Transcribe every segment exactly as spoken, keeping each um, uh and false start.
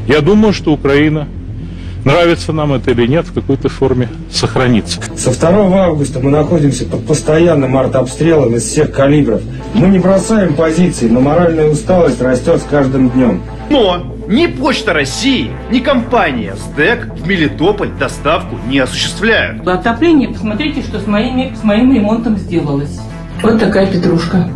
Я думаю, что Украина, нравится нам это или нет, в какой-то форме сохранится. Со второго августа мы находимся под постоянным артобстрелом из всех калибров. Мы не бросаем позиции, но моральная усталость растет с каждым днем. Но ни Почта России, ни компания СДЭК в Мелитополь доставку не осуществляют. Отопление, посмотрите, что с, моими, с моим ремонтом сделалось. Вот такая петрушка.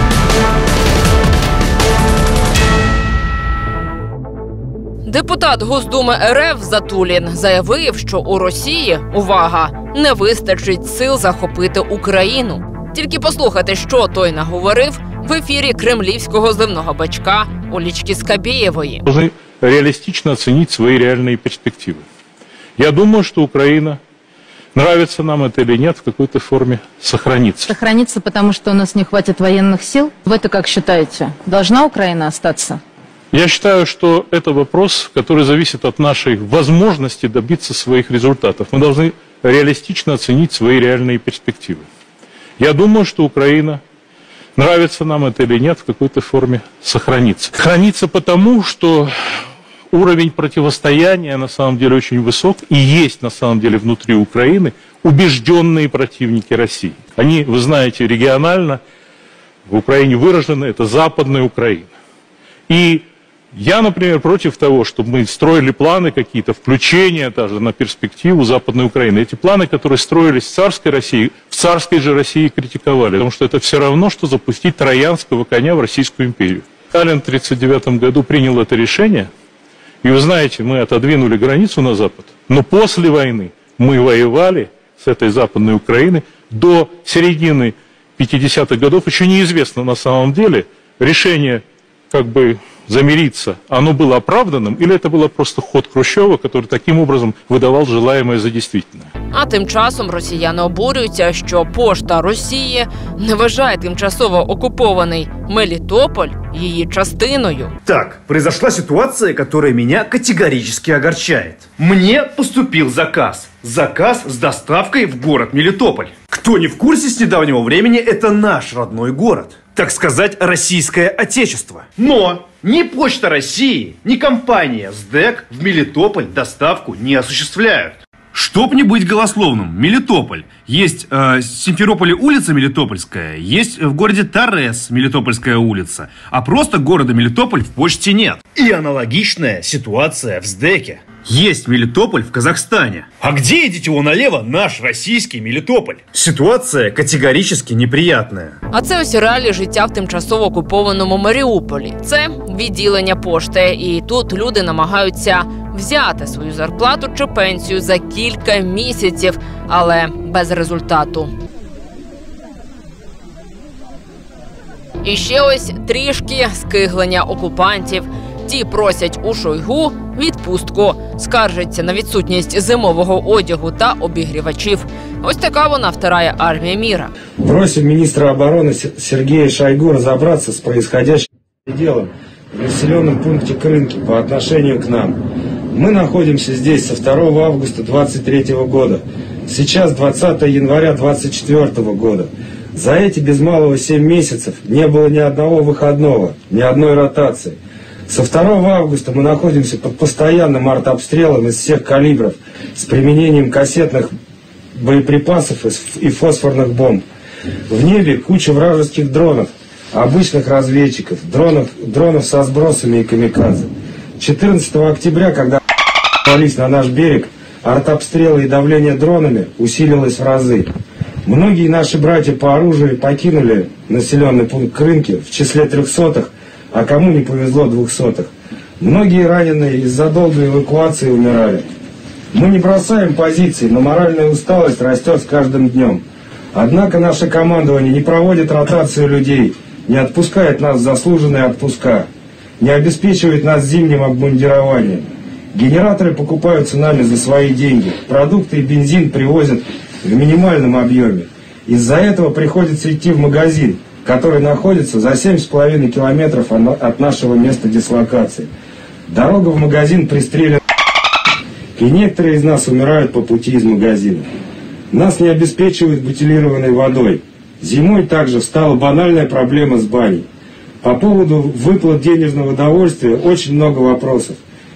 Депутат Госдуми РФ Затулін заявив, що у Росії, увага, не вистачить сил захопити Україну. Тільки послухайте, що той наговорив в ефірі кремлівського зливного бачка Олечки Скабєєвої. Должны реалистично оценить свои реальные перспективы. Я думаю, что Украина, нравится нам это или нет, в какой-то форме сохранится. Сохранится, потому что у нас не хватит военных сил? Вы-то как считаете? Должна Украина остаться? Я считаю, что это вопрос, который зависит от нашей возможности добиться своих результатов. Мы должны реалистично оценить свои реальные перспективы. Я думаю, что Украина, нравится нам это или нет, в какой-то форме сохранится. Сохранится потому, что уровень противостояния на самом деле очень высок, и есть на самом деле внутри Украины убежденные противники России. Они, вы знаете, регионально в Украине выражены, это Западная Украина. И я, например, против того, чтобы мы строили планы какие-то, включения даже на перспективу Западной Украины. Эти планы, которые строились в царской России, в царской же России критиковали, потому что это все равно, что запустить троянского коня в Российскую империю. Сталин в тысяча девятьсот тридцать девятом году принял это решение, и вы знаете, мы отодвинули границу на Запад, но после войны мы воевали с этой Западной Украиной до середины пятидесятых годов. Еще неизвестно на самом деле решение как бы замириться, оно было оправданным, или это было просто ход Хрущева, который таким образом выдавал желаемое за действительное. А тим часом росіяни обурюються, що Пошта Росії не вважає тимчасово окупований Мелитополь її частиною. Так, произошла ситуация, которая меня категорически огорчает. Мне поступил заказ. Заказ с доставкой в город Мелитополь. Кто не в курсе с недавнего времени, это наш родной город. Так сказать, российское отечество. Но ни Почта России, ни компания СДЭК в Мелитополь доставку не осуществляют. Чтоб не быть голословным, Мелитополь. Есть э, в Симферополе улица Мелитопольская, есть в городе Торез Мелитопольская улица, а просто города Мелитополь в почте нет. И аналогичная ситуация в СДЭКе. Есть Мелитополь в Казахстане. А где, идите его налево, наш российский Мелитополь? Ситуация категорически неприятная. А це ось реалії життя в тимчасово окупованому Маріуполі. Це відділення пошти, і тут люди намагаються взяти свою зарплату чи пенсію за кілька місяців, але без результату. І ще ось трішки скиглення окупантів. Ті просять у Шойгу відпустку, скаржаться на відсутність зимового одягу та обігрівачів. Ось така вона вторая армія мира. Просим министра обороны Сергея Шойгу разобраться с происходящим делом в населенном пункте Крынки по отношению к нам. Мы находимся здесь со второго августа двадцать третьего года. Сейчас двадцатое января двадцать четвёртого года. За эти без малого семь месяцев не было ни одного выходного, ни одной ротации. Со второго августа мы находимся под постоянным артобстрелом из всех калибров с применением кассетных боеприпасов и фосфорных бомб. В небе куча вражеских дронов, обычных разведчиков, дронов, дронов со сбросами и камикадзе. четырнадцатого октября, когда напались на наш берег, артобстрелы и давление дронами усилилось в разы. Многие наши братья по оружию покинули населенный пункт Крынки в числе трехсотых, а кому не повезло двухсотых. Многие раненые из-за долгой эвакуации умирали. Мы не бросаем позиции, но моральная усталость растет с каждым днем. Однако наше командование не проводит ротацию людей, не отпускает нас в заслуженные отпуска, не обеспечивает нас зимним обмундированием. Генераторы покупаются нами за свои деньги, продукты и бензин привозят в минимальном объеме. Из-за этого приходится идти в магазин, который находится за семь с половиной километров от нашего места дислокации. Дорога в магазин пристрелена, и некоторые из нас умирают по пути из магазина. Нас не обеспечивают бутилированной водой. Зимой также встала банальная проблема с баней. По поводу выплат денежного удовольствия очень много вопросов.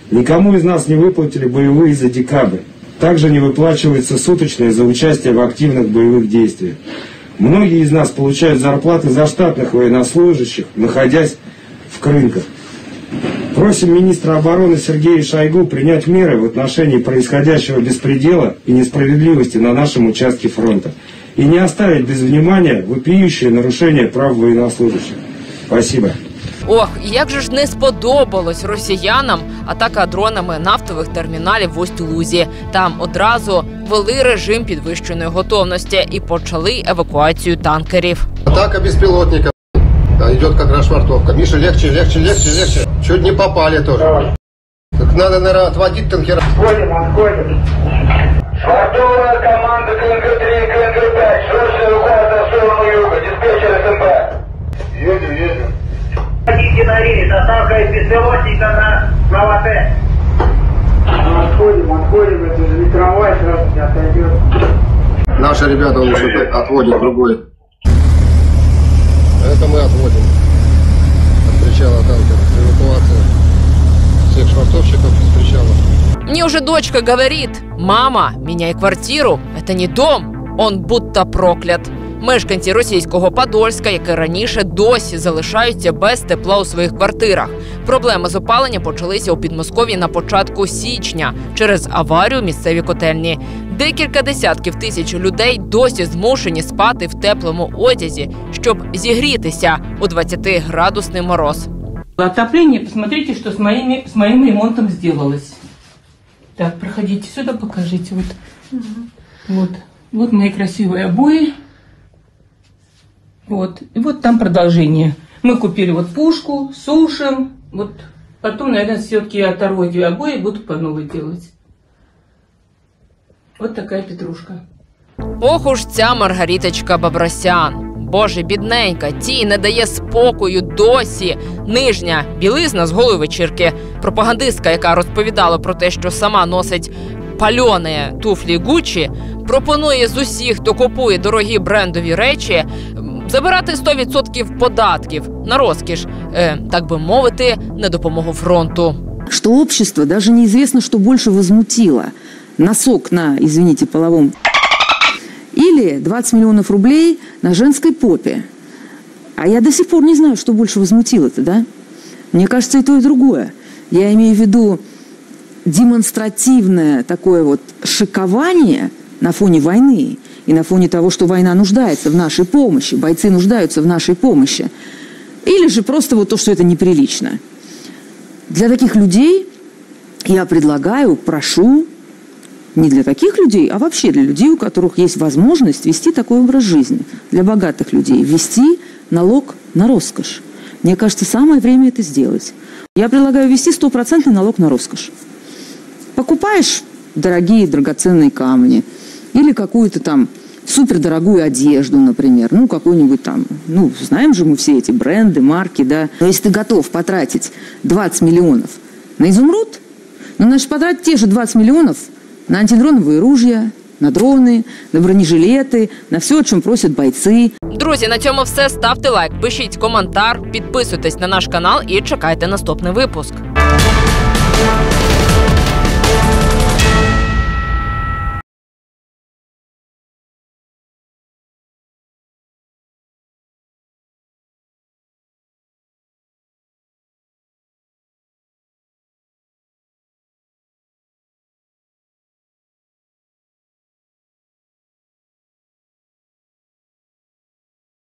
Никому из нас не выплатили боевые за декабрь. Также не выплачиваются суточные за участие в активных боевых действиях. Многие из нас получают зарплаты заштатных военнослужащих, находясь в крынках. Просим министра обороны Сергея Шойгу принять меры в отношении происходящего беспредела и несправедливости на нашем участке фронта и не оставить без внимания вопиющие нарушения прав военнослужащих. Спасибо. Ох, як же ж не сподобалось росіянам атака дронами нафтових терміналів в Усть-Лузі. Там одразу ввели режим підвищеної готовності і почали евакуацію танкерів. Атака безпілотника. Да, идет как расшвартовка. Миша, легче, легче, легче, легче. Чуть не попали тоже. Так надо, наверное, отводить танкера. Отходим, отходим. Швартовая команда КНГ три, КНГ пять. Срочный уход на сторону юга. Диспетчер СМБ. Едем, едем. Хотите на рейс. Атака из беспилотника на Новотек. Отходим, отходим. Это же не трамвай, сразу не отойдет. Наши ребята уже отводят другой. Это мы отводим от причала танкера. Эвакуация всех швартовщиков с причала. Мне уже дочка говорит: «Мама, меняй квартиру, это не дом, он будто проклят». Мешканці російського Подольська, які раніше досі залишаються без тепла у своїх квартирах. Проблеми з опаленням почалися у Підмосков'ї на початку січня через аварію місцеві котельні. Декілька десятків тисяч людей досі змушені спати в теплому одязі, щоб зігрітися у двадцятиградусний мороз. Отопление, посмотрите, что с, моими, с моим ремонтом сделалось. Так, проходите сюда, покажите. Вот, угу. вот, вот мои красивые обои. Вот, и вот там продолжение. Мы купили вот пушку, сушим. Вот потом, наверное, все-таки оторву эти обои и буду по новой делать. Вот такая петрушка. Ох уж ця Маргариточка Бабросян. Боже, бідненька, тій не дає спокою досі. Нижня білизна з голої вечірки. Пропагандистка, яка розповідала про те, що сама носить пальоні туфлі Гуччі, пропонує з усіх, хто купує дорогі брендові речі, забирати сто відсотків податків на розкіш, е, так би мовити, на допомогу фронту. Что общество даже неизвестно, что больше возмутило. Носок на, извините, половом или двадцать миллионов рублей на женской попе. А я до сих пор не знаю, что больше возмутило-то, да? Мне кажется, и то, и другое. Я имею в виду демонстративное такое вот шикование на фоне войны и на фоне того, что война нуждается в нашей помощи, бойцы нуждаются в нашей помощи. Или же просто вот то, что это неприлично. Для таких людей я предлагаю, прошу, не для таких людей, а вообще для людей, у которых есть возможность вести такой образ жизни. Для богатых людей ввести налог на роскошь. Мне кажется, самое время это сделать. Я предлагаю ввести стопроцентный налог на роскошь. Покупаешь дорогие драгоценные камни или какую-то там супердорогую одежду, например, ну, какой-нибудь там, ну, знаем же мы все эти бренды, марки, да. Но если ты готов потратить двадцать миллионов на изумруд, ну, значит, потратить те же двадцать миллионов на антидроновые ружья, на дрони, на бронежилети, на все, о чому просять бойці. Друзі, на цьому все. Ставте лайк, пишіть коментар, підписуйтесь на наш канал і чекайте наступний випуск.